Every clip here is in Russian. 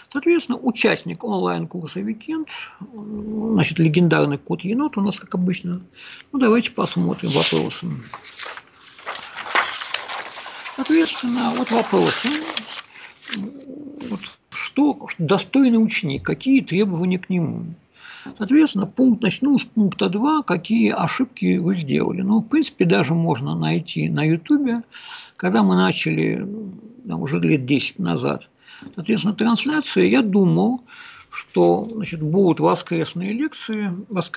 Соответственно, участник онлайн-курса «Викенд», значит, легендарный кот енот у нас, как обычно. Ну, давайте посмотрим вопросы. Соответственно, вот вопросы. Вот, что достойный ученик, какие требования к нему? Соответственно, начну с пункта 2, какие ошибки вы сделали. Ну, в принципе, даже можно найти на Ютубе, когда мы начали уже лет 10 назад, соответственно, трансляции, я думал, что, значит, будут воскресные лекции.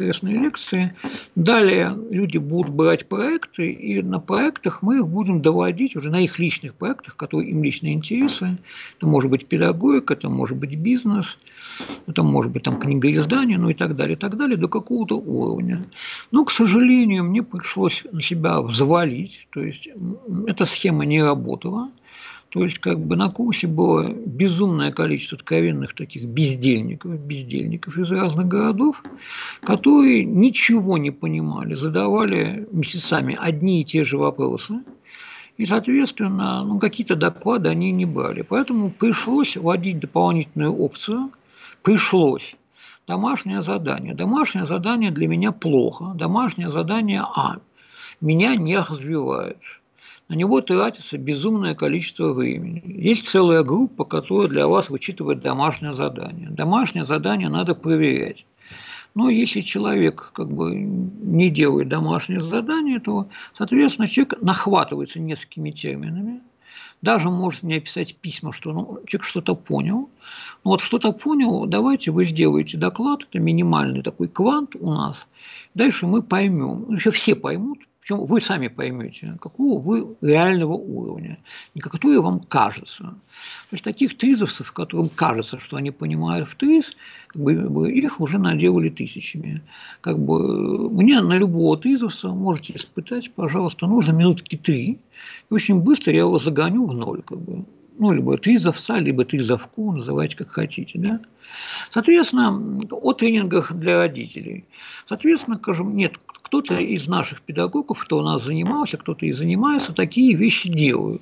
Далее люди будут брать проекты, и на проектах мы их будем доводить, уже на их личных проектах, которые им лично интересны. Это может быть педагогика, это может быть бизнес, это может быть там книгоиздание, ну и так далее, до какого-то уровня. Но, к сожалению, мне пришлось на себя взвалить, то есть эта схема не работала. То есть, как бы на курсе было безумное количество откровенных таких бездельников из разных городов, которые ничего не понимали, задавали месяцами одни и те же вопросы, и, соответственно, какие-то доклады они не брали. Поэтому пришлось вводить дополнительную опцию, домашнее задание. Домашнее задание для меня плохо, домашнее задание меня не развивает. На него тратится безумное количество времени. Есть целая группа, которая для вас вычитывает домашнее задание. Домашнее задание надо проверять. Но если человек как бы не делает домашнее задание, то, соответственно, человек нахватывается несколькими терминами, даже может мне писать письма, что человек что-то понял. Ну вот что-то понял, давайте вы сделаете доклад, это минимальный такой квант у нас. Дальше мы поймем, еще все поймут, причем вы сами поймете, какого вы реального уровня, не который вам кажется. То есть таких тризовцев, которым кажется, что они понимают в триз, их уже наделали тысячами. Мне на любого тризовца можете испытать, пожалуйста, нужно минутки 3, и очень быстро я его загоню в ноль. Либо тризовца, либо тризовку, называйте как хотите. Да? Соответственно, о тренингах для родителей. Соответственно, скажем, нет, кто-то из наших педагогов, кто у нас занимался, кто-то и занимается, такие вещи делают.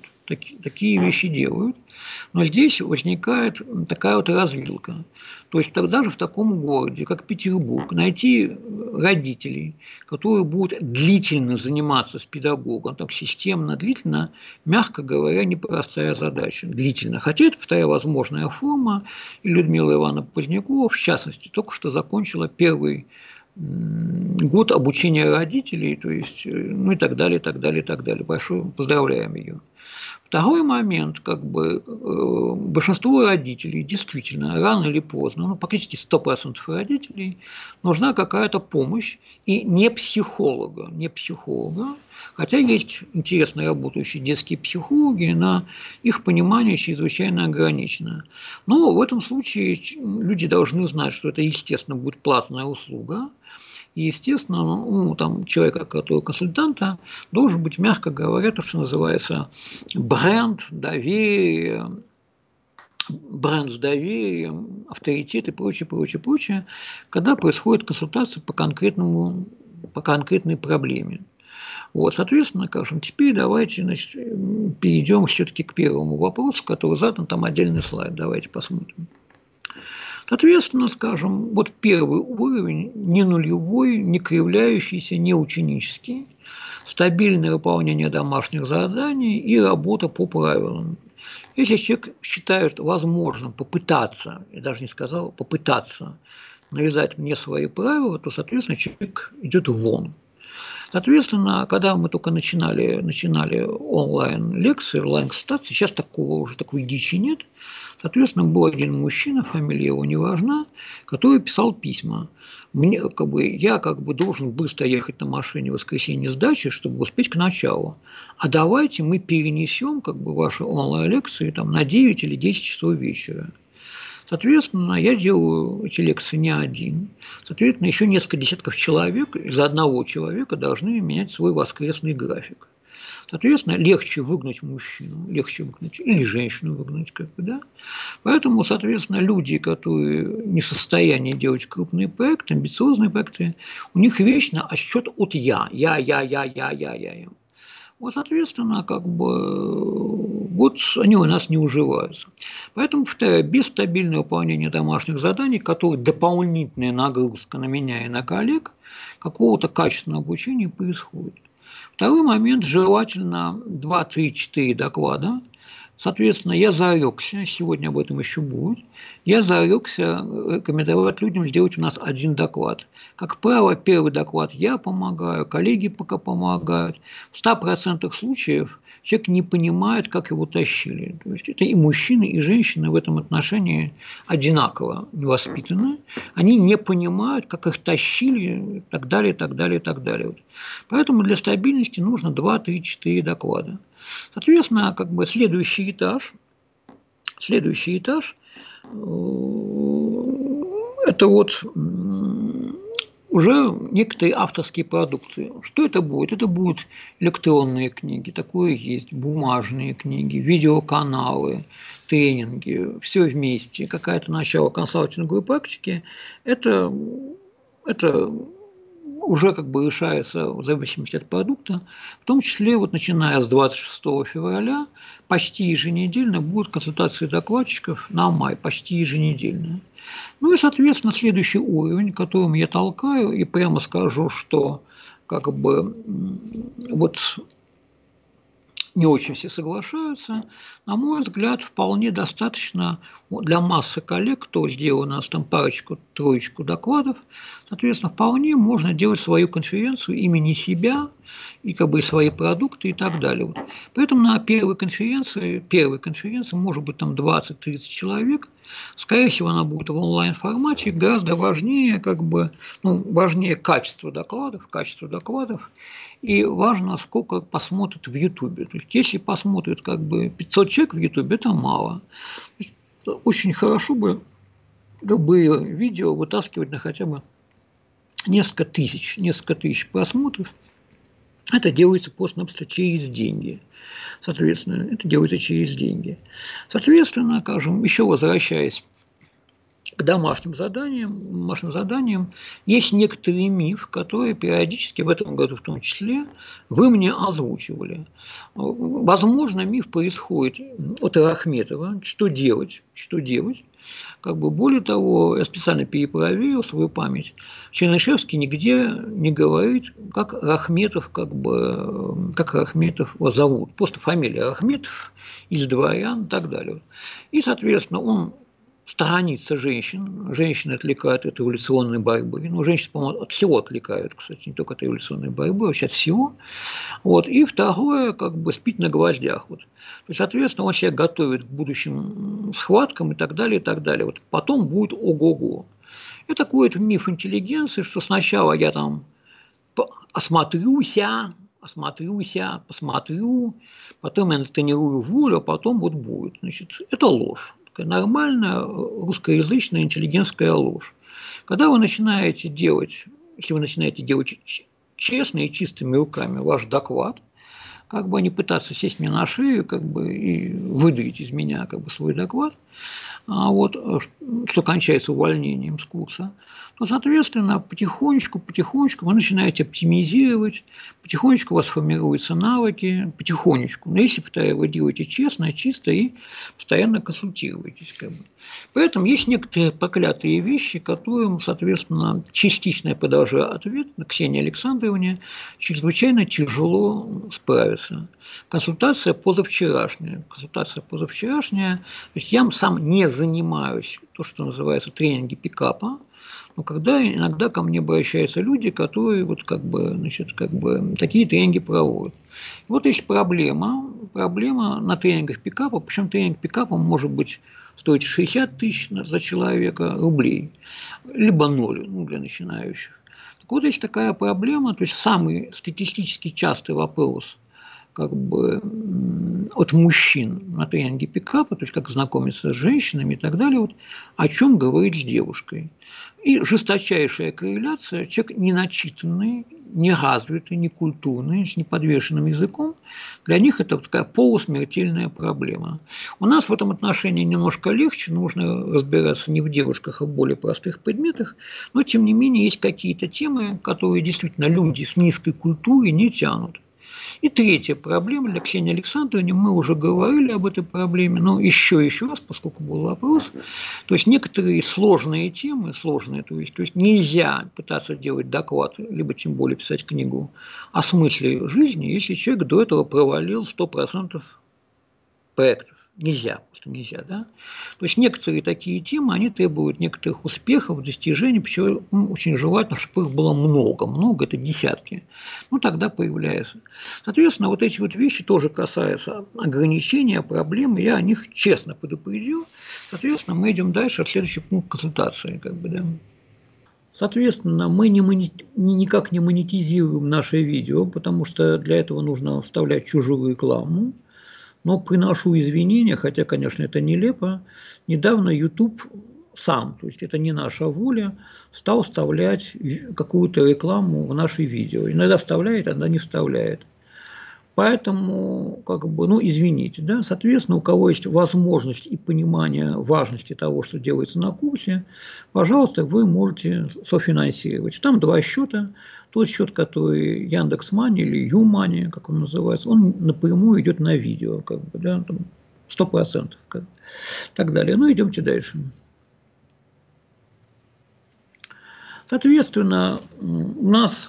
Но здесь возникает такая вот развилка. То есть тогда же в таком городе, как Петербург, найти родителей, которые будут длительно заниматься с педагогом, так системно, длительно, мягко говоря, непростая задача. Длительно. Хотя это вторая возможная форма. И Людмила Ивановна Позднякова, в частности, только что закончила первый год обучения родителей, то есть, и так далее. Большое поздравляем ее. Второй момент, большинству родителей действительно рано или поздно, практически 100% родителей, нужна какая-то помощь, и не психолога, хотя есть интересно работающие детские психологи, но их понимание чрезвычайно ограничено. Но в этом случае люди должны знать, что это, естественно, будет платная услуга. И, естественно, человека, который консультанта, должен быть, мягко говоря, то, что называется бренд с доверием, авторитет и прочее, когда происходит консультация по конкретной проблеме. Вот, соответственно, теперь давайте перейдем все-таки к первому вопросу, который задан, там отдельный слайд, давайте посмотрим. Соответственно, вот первый уровень, не нулевой, не кривляющийся, не ученический, стабильное выполнение домашних заданий и работа по правилам. Если человек считает возможным попытаться, я даже не сказал, попытаться навязать мне свои правила, то, соответственно, человек идет вон. Соответственно, когда мы только начинали онлайн-лекции, онлайн-консультации, сейчас такой дичи нет. Соответственно, был один мужчина, фамилия его не важна, который писал письма. Я должен быстро ехать на машине в воскресенье с дачи, чтобы успеть к началу. А давайте мы перенесем ваши онлайн-лекции на 9 или 10 часов вечера. Соответственно, я делаю эти лекции не один. Соответственно, еще несколько десятков человек из одного человека должны менять свой воскресный график. Соответственно, легче выгнать мужчину, или женщину выгнать, да. Поэтому, соответственно, люди, которые не в состоянии делать крупные проекты, амбициозные проекты, у них вечно отсчет от я. Вот, соответственно, вот они у нас не уживаются. Поэтому, повторяю, без стабильного выполнения домашних заданий, которые дополнительная нагрузка на меня и на коллег, какого-то качественного обучения происходит. Второй момент, желательно 2, 3, 4 доклада. Соответственно, я зарекся, сегодня об этом еще будет, я зарекся рекомендовать людям сделать у нас один доклад. Как правило, первый доклад я помогаю, коллеги пока помогают. В 100% случаев человек не понимает, как его тащили. То есть это и мужчины, и женщины в этом отношении одинаково невоспитаны. Они не понимают, как их тащили, и так далее, и так далее, и так далее. Поэтому для стабильности нужно 2, 3, 4 доклада. Соответственно, как бы следующий этаж это вот уже некоторые авторские продукции. Что это будет? Это будут электронные книги, такое есть, бумажные книги, видеоканалы, тренинги, все вместе, какое-то начало консалтинговой практики. Это уже как бы решается в зависимости от продукта, в том числе вот начиная с 26 февраля почти еженедельно будут консультации докладчиков на май, почти еженедельно. Ну и, соответственно, следующий уровень, которым я толкаю, и прямо скажу, что как бы вот не очень все соглашаются, на мой взгляд, вполне достаточно для массы коллег, кто сделал у нас там парочку-троечку докладов, соответственно, вполне можно делать свою конференцию имени себя и как бы свои продукты и так далее. Вот. Поэтому на первой конференции может быть там 20-30 человек, скорее всего, она будет в онлайн-формате, гораздо важнее, важнее качество докладов, и важно, сколько посмотрят в Ютубе. То есть, если посмотрят 500 человек в Ютубе, это мало. Очень хорошо бы любые видео вытаскивать на хотя бы несколько тысяч просмотров. Это делается просто-напросто через деньги. Соответственно, еще возвращаясь к домашним заданиям, есть некоторый миф, который периодически в этом году в том числе вы мне озвучивали. Возможно, миф происходит от Рахметова. Что делать? Более того, я специально перепроверил свою память. Чернышевский нигде не говорит, как Рахметов его зовут. Просто фамилия Рахметов, из дворян и так далее. И, соответственно, он сторонится женщин. Женщины отвлекают от революционной борьбы. Женщины, по-моему, от всего отвлекают, кстати, не только от революционной борьбы, а вообще от всего. И второе, спить на гвоздях. То есть, соответственно, он себя готовит к будущим схваткам и так далее, и так далее. Потом будет ого-го. Это такой миф интеллигенции, что сначала я там посмотрю, потом я натренирую волю, а потом будет. Значит, это ложь. Такая нормальная русскоязычная интеллигентская ложь. Когда вы начинаете делать, честно и чистыми руками ваш доклад, не пытаться сесть мне на шею, и выдавить из меня свой доклад, что кончается увольнением с курса, то, соответственно, потихонечку вы начинаете оптимизировать, потихонечку у вас формируются навыки, потихонечку. Но если, повторяю, вы делаете честно, чисто и постоянно консультируетесь. Поэтому есть некоторые проклятые вещи, которым, соответственно, частично я продолжаю ответ на Ксении Александровне, чрезвычайно тяжело справиться. Консультация позавчерашняя. То есть я сам не занимаюсь то, что называется тренинги пикапа, но когда иногда ко мне обращаются люди, которые такие тренинги проводят. Есть проблема на тренингах пикапа, причем тренинг пикапа может быть стоить 60 тысяч за человека рублей, либо 0 для начинающих. Так есть такая проблема, то есть самый статистически частый вопрос от мужчин на тренинге пикапа, то есть как знакомиться с женщинами и так далее, о чем говорить с девушкой. И жесточайшая корреляция, человек неначитанный, неразвитый, некультурный, с неподвешенным языком, для них это такая полусмертельная проблема. У нас в этом отношении немножко легче, нужно разбираться не в девушках, а в более простых предметах, но тем не менее есть какие-то темы, которые действительно люди с низкой культурой не тянут. И третья проблема для Ксении Александровны, мы уже говорили об этой проблеме, но еще раз, поскольку был вопрос, то есть некоторые сложные темы, то есть нельзя пытаться делать доклад, либо тем более писать книгу о смысле жизни, если человек до этого провалил 100% проектов. Нельзя, просто нельзя, да. То есть некоторые такие темы, они требуют некоторых успехов, достижений, причем очень желательно, чтобы их было много, это десятки. Ну, тогда появляется. Соответственно, вот эти вот вещи тоже касаются ограничения, проблемы, я о них честно предупредил. Соответственно, мы идем дальше, следующий пункт консультации, как бы, да. Соответственно, мы никак не монетизируем наше видео, потому что для этого нужно вставлять чужую рекламу. Но приношу извинения, хотя, конечно, это нелепо. Недавно YouTube сам, то есть это не наша воля, стал вставлять какую-то рекламу в наши видео. Иногда вставляет, иногда не вставляет. Поэтому, извините, да, соответственно, у кого есть возможность и понимание важности того, что делается на курсе, пожалуйста, вы можете софинансировать. Там два счета. Тот счет, который Яндекс.Мани или Юмани, как он называется, он напрямую идет на видео, 100%. Так далее. Ну, идемте дальше. Соответственно, у нас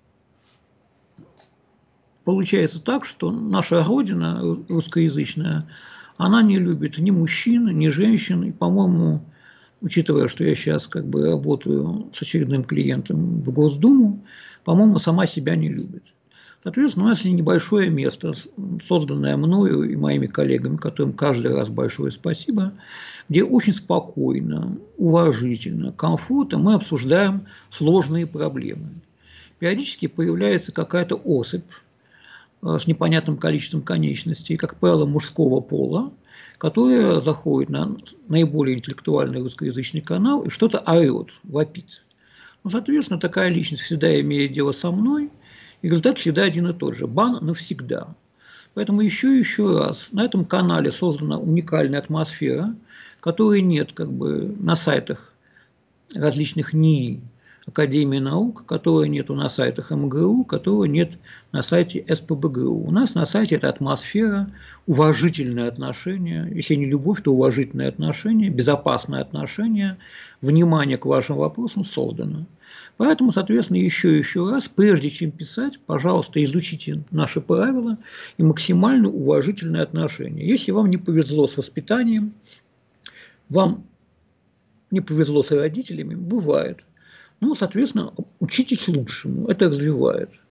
получается так, что наша Родина русскоязычная, она не любит ни мужчин, ни женщин. И, по-моему, учитывая, что я сейчас работаю с очередным клиентом в Госдуму, по-моему, сама себя не любит. Соответственно, у нас есть небольшое место, созданное мною и моими коллегами, которым каждый раз большое спасибо, где очень спокойно, уважительно, комфортно мы обсуждаем сложные проблемы. Периодически появляется какая-то особь с непонятным количеством конечностей, как правило, мужского пола, которая заходит на наиболее интеллектуальный русскоязычный канал и что-то орет, вопит. Ну, соответственно, такая личность всегда имеет дело со мной, и результат всегда один и тот же – бан навсегда. Поэтому еще и еще раз, на этом канале создана уникальная атмосфера, которой нет на сайтах различных НИИ, Академии наук, которой нету на сайтах МГУ, которой нет на сайте СПбГУ. У нас на сайте это атмосфера, уважительное отношение, если не любовь, то уважительное отношение, безопасное отношение, внимание к вашим вопросам создано. Поэтому, соответственно, еще раз, прежде чем писать, пожалуйста, изучите наши правила и максимально уважительное отношение. Если вам не повезло с воспитанием, вам не повезло с родителями, бывает. Ну, соответственно, учитесь лучшему, это развивает.